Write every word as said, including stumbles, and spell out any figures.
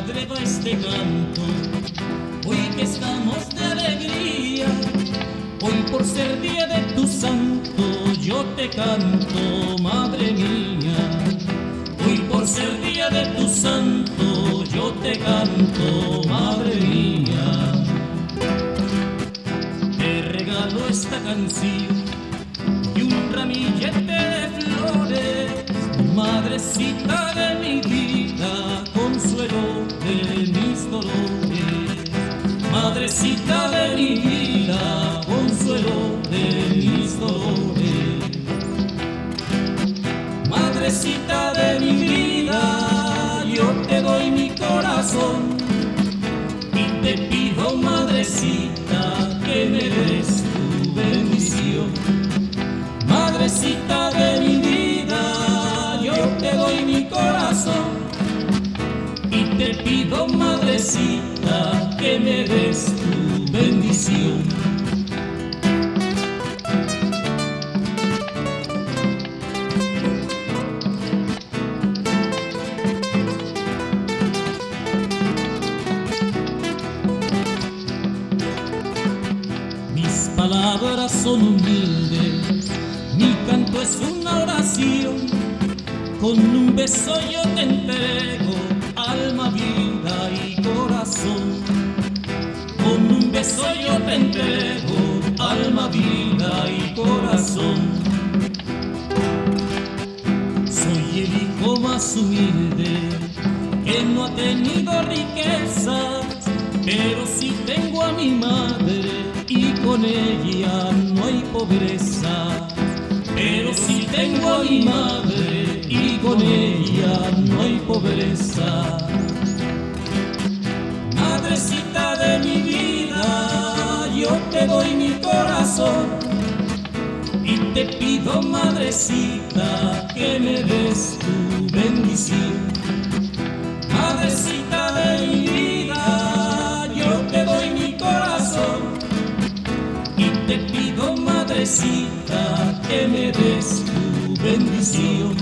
madre va este canto, hoy que estamos de alegría, hoy por ser día de tu santo, yo te canto, madre mía. Hoy por ser día de tu santo, yo te canto, madre mía. Te regalo esta canción y un ramillete de flores, madrecita de mi vida, consuelo de mis dolores. Madrecita de mi vida, consuelo de mis dolores. Madrecita de mi vida, yo te doy mi corazón y te pido, madrecita, que me des tu bendición. Madrecita de mi vida, yo te doy mi corazón y te pido, madrecita, que me des tu bendición. Mis palabras son humildes, mi canto es una oración, con un beso yo te entrego alma, vida y corazón. Con un beso yo te entrego alma, vida y corazón. Soy el hijo más humilde que no ha tenido riquezas, pero sí tengo a mi madre y con ella no hay pobreza. Pero sí tengo a mi madre y con ella no hay pobreza. Madrecita de mi vida, yo te doy mi corazón y te pido, madrecita, que me des tu bendición. Madrecita de mi vida, yo te doy mi corazón y te pido, madrecita, que me des tu bendición.